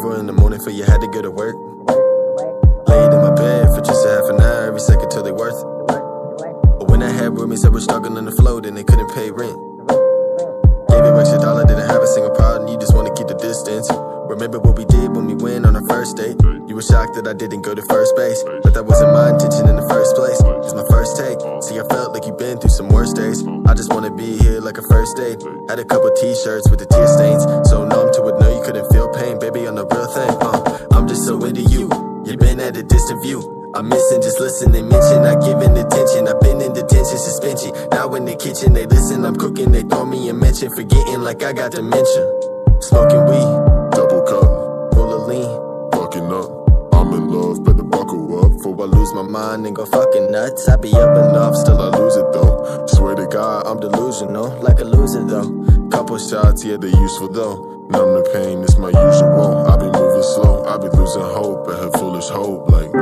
over in the morning for you had to go to work. Laid in my bed for just a half an hour, every second till they worth it. But when I had roomies that were struggling on the floor, then they couldn't pay rent. Gave you extra dollar, didn't have a single problem, you just wanna keep the distance. Remember what we did when we went on our first date? You were shocked that I didn't go to first base, but that wasn't my intention in the first place. It's my first take. See, I felt like you've been through some worse days. I just wanna be here like a first date. Had a couple t-shirts with the tear stains, so numb to it, no, you couldn't feel pain. Baby, on the real thing, I'm just so into you. You've been at a distant view. I'm missing, just listening, mention, not giving attention. I've been in detention, suspension. Now in the kitchen, they listen, I'm cooking, they throw me a mention. Forgetting like I got dementia. Smoking weed, double cup, full of lean. Fucking up, I'm in love, better buckle up before I lose my mind and go fucking nuts. I be up enough, still I lose it though. Swear to God, I'm delusional, like a loser though. Couple shots, yeah, they useful though. Numb the pain, it's my usual. I be moving slow, I be losing hope, I have foolish hope, like